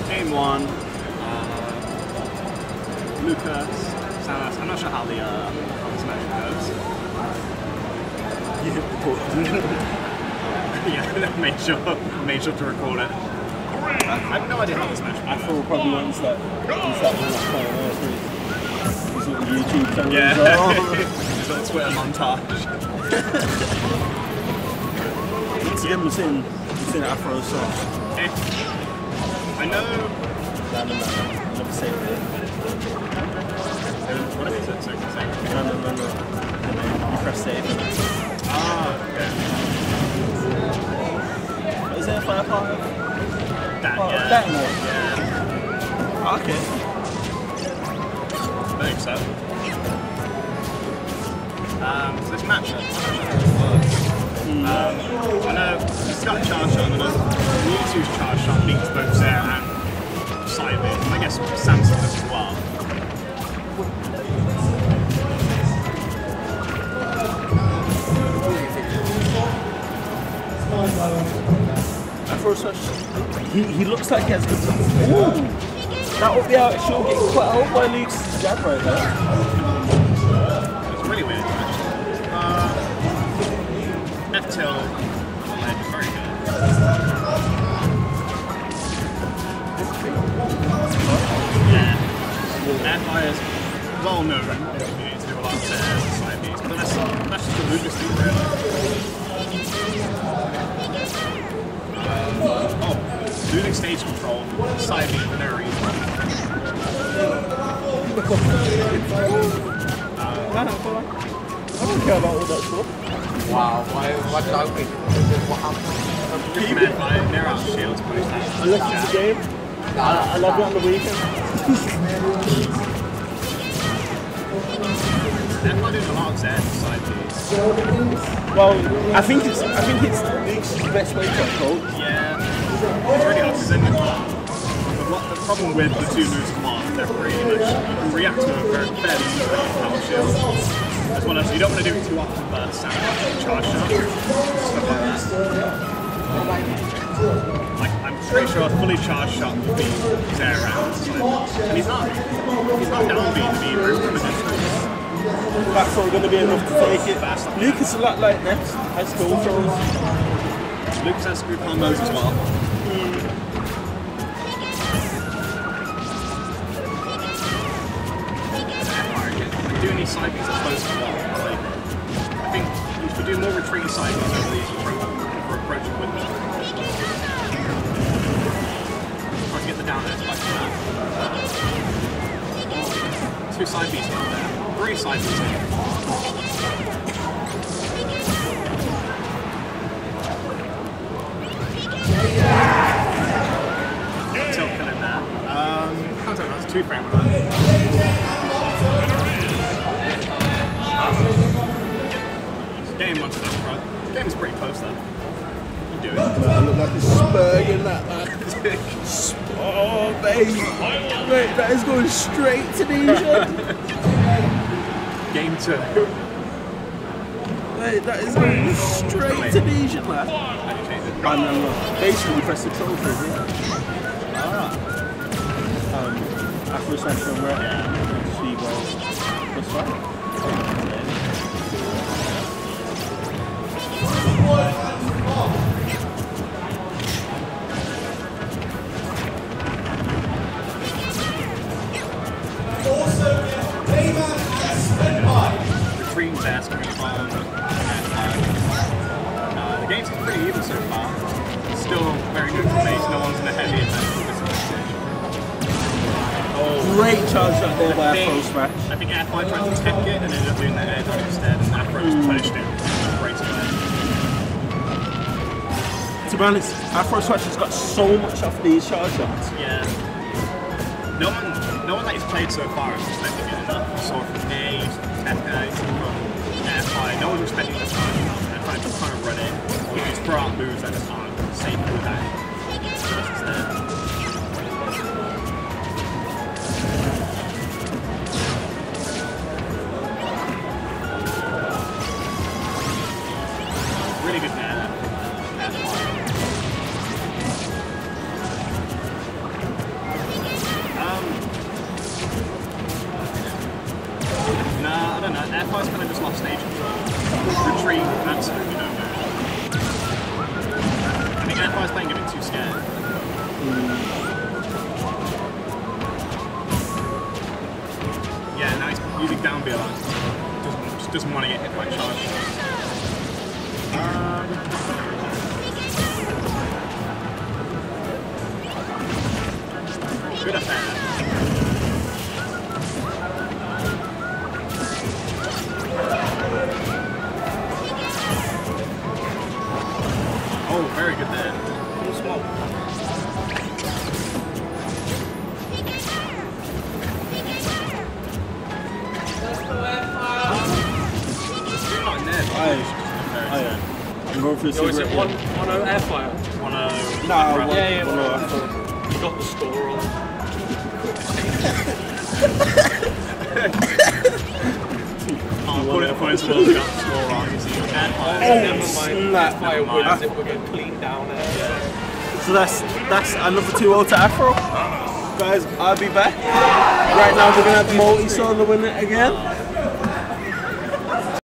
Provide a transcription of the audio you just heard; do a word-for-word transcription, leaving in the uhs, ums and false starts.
Game one. Uh, Lucas, Samus. I'm not sure how the uh, how the smash goes. Yeah, made sure made sure to record it. I have no idea how the smash goes. I thought probably ones that use that one like His little YouTube channel. Yeah. Well. His little Twitter montage. Once again, we're seeing, we're seeing Afro Soft. Eh. I know. No, no, no, no. Never say it. What is it? So, so. No, no, no, no. You press save. Ah, okay. Is there a fire part? That, Oh, yeah. that one? Yeah. Oh, okay. I think so. Um, so this matchup, I'm not sure how it works. Um, I know it's got a charge shot, and I know Mewtwo's charge shot beats both Zera and Psybeam, and I guess Samsung does as well. Afro Soft, he, he looks like he has good stuff. Ooh! That would be out, she'll get quite old by Luke's jab right there. It's really weird. Uh, F-Tail, very good. Yeah. F I is well known. You need to do a lot of stairs and side beats, but that's, that's just the Lucas thing, really. Um, oh, losing stage control, side beat for no reason. I don't care about all that stuff. Wow, why, what topic? What happened? Just mad by they're out shields push that. I listen to the game. I, I love it on the weekend. They're not doing a lot of Zed side beats. Well, I think it's I think it's Luke's best way to approach. Yeah, it's really hard to send it. What the problem with the two moves command, they're pretty much you can react to them very fairly easily with power shield. As well as you don't want to do it too often, but sound like charge shot, stuff like that. Like I'm pretty sure a fully charged shot would be Zera out, and he's not. He's not down being to be very from a distance. That's all going to be enough to take it. Luke is a lot like next. Has skill throws. Lucas has screw combos as well. Doing these side beats are supposed to work. Like, I think you should do more retreaty side beats over these for, for approaching with them. Try to get the down edge like that. Two side beats in there. Three side beats in there. Still killing that. Um, I don't know, that's two frame run. Game one's enough, right? The game is pretty close though. You do it. I look like a spurg in that, man. Oh, baby. Wait, that is going straight to Nisha. Game two. Wait, that is going straight to Nisha, man. How do you change it? I know, no. Basically, you press the trophy, yeah. Ah. Um, after a session, right? Yeah. She goes, plus five. Retreating fast coming from uh, the game's pretty even so far. Still very good for base, no one's in a heavy advantage at this stage. Oh, Great charge shot there by I think, Afro Smash. I think F I tried to tech it and ended up doing the air dodge instead, and Afro just punished it right away. To be honest, Afro Smash has got so much off these charge shots. Yeah. No one, no one that he's played so far is expecting it enough. So from A, F A, from F I, no one's expecting the charge shot. And trying to kind of run it, or just throw out moves that just aren't safe with that. Instead. Really good there. Airfire's kind of just lost stage control. Retreat, absolutely no good. I think Airfire's playing a bit too scared. Yeah, now he's using down B L N. Doesn't, just doesn't want to get hit by charge. Um, good affair. Oh, very good there. Full smoke. You're not in there. Aye. Aye. I'm going for a Yo, is it cigarette. one one oh Airfire? One oh. Nah, one, one, Yeah, yeah, one, one oh, You got the score on. I'll put it up on his wall. Got the score wrong. You see, Airfire. Oh, Never mind. snap. Airfire Never wins mind. if we get clean down there. So that's that's another two oh to Afro. Guys, I'll be back. Right now we're gonna have multi solo win it again.